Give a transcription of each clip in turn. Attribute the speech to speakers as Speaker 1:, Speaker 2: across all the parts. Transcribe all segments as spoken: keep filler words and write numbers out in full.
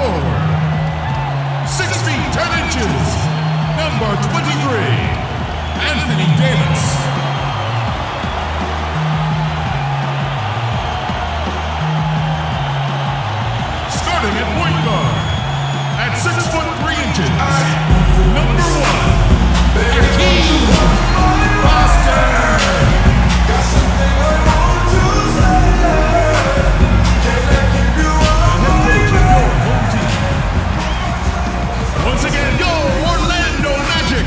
Speaker 1: forward, six feet ten inches, number twenty-three, Anthony Davis. Starting at point guard, at six foot three inches, number one, Hakeem Boston. Once again, go Orlando Magic!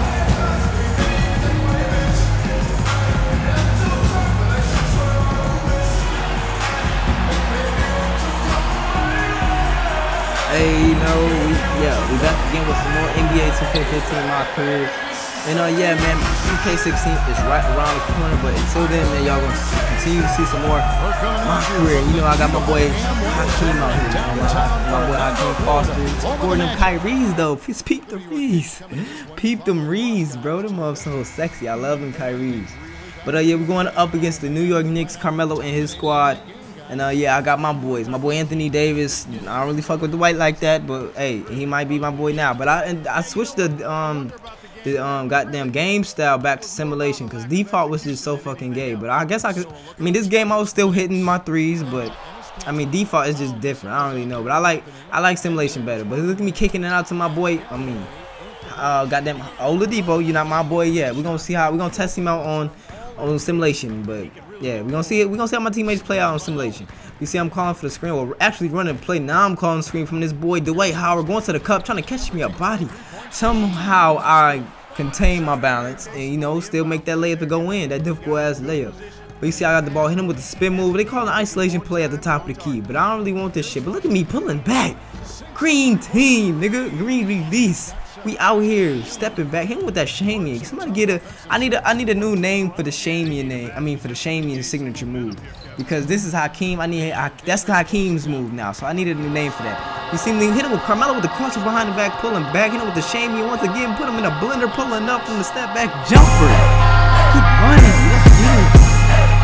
Speaker 2: Hey, you know, we, yeah, we back again with some more N B A two K fifteen my career. And uh, yeah, man, two K sixteen is right around the corner, but until then, man, y'all gonna continue to see some more my career. You know, I got my boy Hakeem out here, man. My, my boy Hakeem Foster. Supporting them Kyries, though. Please peep the Rees. Peep them Rees, bro. Them up so sexy. I love them Kyries. But uh, yeah, we're going up against the New York Knicks, Carmelo and his squad. And uh, yeah, I got my boys. My boy Anthony Davis. I don't really fuck with Dwight like that, but hey, he might be my boy now. But I and I switched the um the um goddamn game style back to simulation because default was just so fucking gay. But I guess I could. I mean, this game I was still hitting my threes, but I mean default is just different. I don't really know, but I like I like simulation better. But look at me kicking it out to my boy. I mean, uh, goddamn Oladipo, you're not my boy yet. We're gonna see how we're gonna test him out on on simulation, but. Yeah, we're gonna see it. We're gonna see how my teammates play out on simulation. You see I'm calling for the screen. Well, we're actually running the play. Now I'm calling the screen from this boy Dwight Howard going to the cup, trying to catch me a body. Somehow I contain my balance and you know still make that layup to go in, that difficult ass layup. But you see I got the ball, hit him with the spin move. They call it an isolation play at the top of the key, but I don't really want this shit. But look at me pulling back. Green team, nigga. Green release. We out here stepping back. Hit him with that Shamian. Somebody get a. I need a. I need a new name for the Shamian name. I mean for the Shamian signature move, because this is Hakeem. I need. I, that's Hakeem's move now. So I needed a new name for that. You see me hit him with Carmelo with the crosser behind the back, pulling back. Hit him with the Shamian once again. Put him in a blender, pulling up from the step back jumper. Keep running. Let's get it.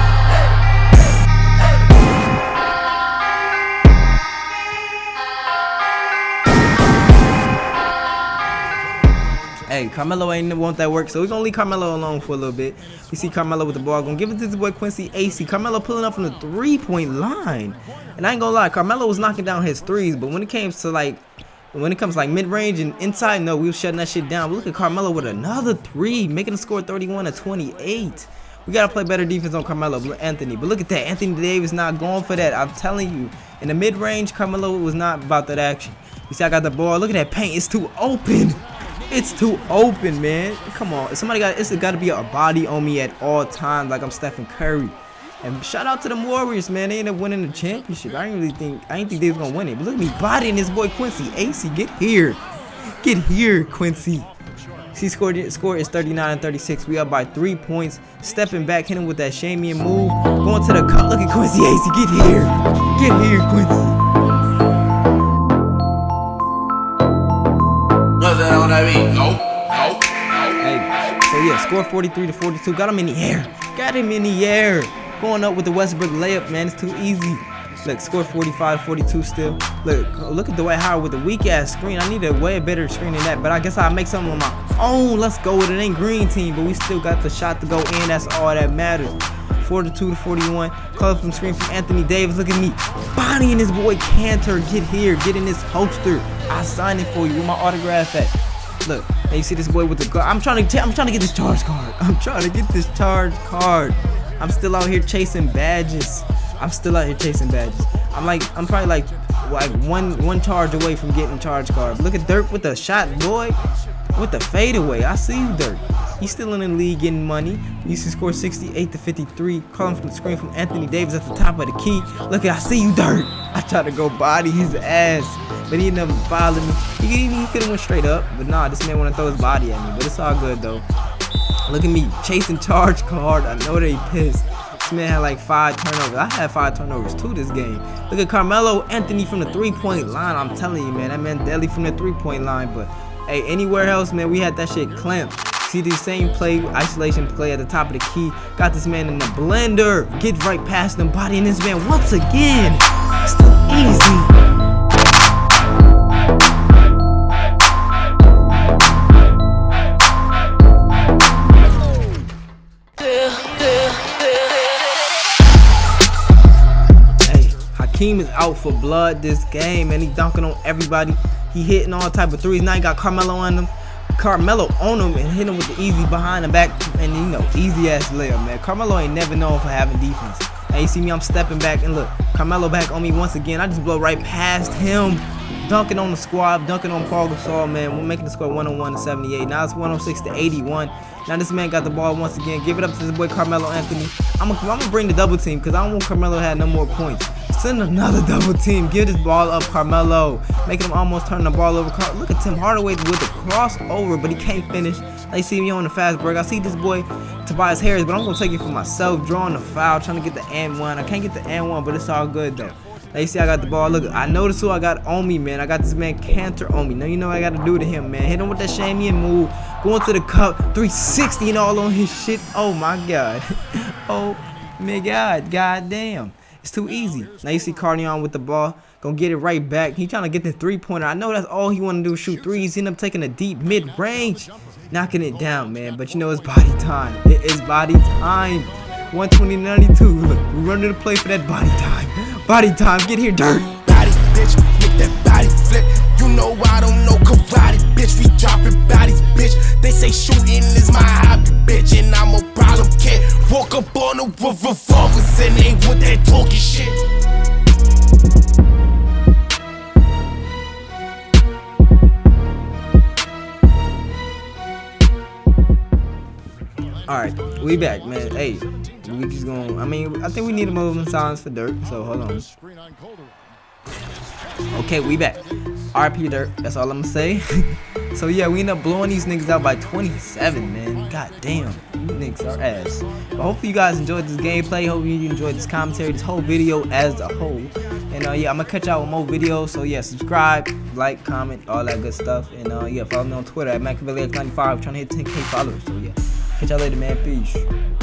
Speaker 2: Hey, Carmelo ain't want that work, so we're gonna leave Carmelo alone for a little bit. We see Carmelo with the ball, gonna give it to this boy Quincy Acy. Carmelo pulling up from the three-point line, and I ain't gonna lie, Carmelo was knocking down his threes, but when it came to like, when it comes to like mid-range and inside, no, we were shutting that shit down. But look at Carmelo with another three, making the score thirty-one to twenty-eight. We gotta play better defense on Carmelo, Anthony. But look at that, Anthony Davis not going for that. I'm telling you, in the mid-range, Carmelo was not about that action. You see, I got the ball. Look at that paint; it's too open. It's too open, man. Come on. Somebody got it's got to be a body on me at all times like I'm Stephen Curry. And shout out to the Warriors, man. They ended up winning the championship. I didn't really think I didn't think they was gonna win it. But look at me bodying this boy Quincy Acy. Get here. Get here, Quincy. See, scored score is thirty-nine and thirty-six. We up by three points. Stepping back, hitting with that Shamian move. Going to the cup. Look at Quincy Acy. Get here. Get here, Quincy. Hey, so yeah, score forty-three to forty-two. Got him in the air. Got him in the air. Going up with the Westbrook layup, man. It's too easy. Look, score forty-five forty-two still. Look, look at Dwight Howard with the weak ass screen. I need a way better screen than that, but I guess I'll make something on my own. Let's go with it. Ain't green team, but we still got the shot to go in. That's all that matters. forty-two to forty-one. Call from screen from Anthony Davis. Look at me bodying this boy Cantor. Get here. Get in this holster. I signed it for you. Where my autograph at? Look, and you see this boy with the guard. I'm trying to I'm trying to get this charge card. I'm trying to get this charge card. I'm still out here chasing badges. I'm still out here chasing badges. I'm like I'm probably like like one one charge away from getting charge card. Look at Dirk with the shot, boy. With the fadeaway. I see you, Dirk. He's still in the league getting money. You see score sixty-eight to fifty-three. Calling from the screen from Anthony Davis at the top of the key. Look at I see you, Dirk. I tried to go body his ass, but he ended up following me. He, he could have went straight up, but nah, this man want to throw his body at me. But it's all good though. Look at me chasing charge card. I know they pissed. This man had like five turnovers. I had five turnovers too this game. Look at Carmelo Anthony from the three-point line. I'm telling you, man, that man deadly from the three-point line. But hey, anywhere else, man, we had that shit clamped. See the same play, isolation play at the top of the key. Got this man in the blender. Get right past him, bodying this man once again. Still easy. team is out for blood this game, and he dunking on everybody. He hitting all type of threes. Now he got Carmelo on him. Carmelo on him and hit him with the easy behind the back, and you know, easy ass layup, man. Carmelo ain't never known for having defense. And you see me, I'm stepping back, and look, Carmelo back on me once again. I just blow right past him, dunking on the squad, dunking on Paul Gasol, man. We're making the score one oh one to seventy-eight. Now it's one oh six to eighty-one. Now this man got the ball once again. Give it up to this boy Carmelo Anthony. I'm gonna, I'm gonna bring the double team because I don't want Carmelo to have no more points. Send another double team. Give this ball up, Carmelo. Making him almost turn the ball over. Look at Tim Hardaway with the crossover, but he can't finish. They see me on the fast break. I see this boy Tobias Harris, but I'm gonna take it for myself. Drawing the foul, trying to get the and one. I can't get the and one, but it's all good though. Now you see I got the ball. Look, I noticed who I got on me, man. I got this man Cantor on me. Now you know what I gotta do to him, man. Hit him with that Shamian move. Going to the cup. three sixty and all on his shit. Oh my god. Oh my god. God damn. It's too easy. Now you see Cardion with the ball. Gonna get it right back. He trying to get the three-pointer. I know that's all he want to do is shoot threes. He end up taking a deep mid-range. Knocking it down, man. But you know it's body time. It is body time. one twenty to ninety-two. Look, we're running to play for that body time. Body time. Get here, dirt.
Speaker 3: Body, bitch. Make that body flip. You know I don't know karate, bitch. We dropping bodies, bitch. They say shooting is my hobby, bitch. And I'm a problem kid. Woke up on the roof revolvers and they with that talking shit.
Speaker 2: Alright, we back, man. Hey, we just gonna, I mean, I think we need a moment of silence for Dirt, so hold on. Okay, we back. R P Dirt, that's all I'm gonna say. So yeah, we end up blowing these niggas out by twenty-seven, man. God damn, you niggas are ass. But hopefully you guys enjoyed this gameplay. Hopefully you enjoyed this commentary, this whole video as a whole. And uh, yeah, I'm gonna catch y'all with more videos. So yeah, subscribe, like, comment, all that good stuff. And uh, yeah, follow me on Twitter at Machiavelli X ninety-five. I'm trying to hit ten K followers. So yeah, catch y'all later, man. Peace.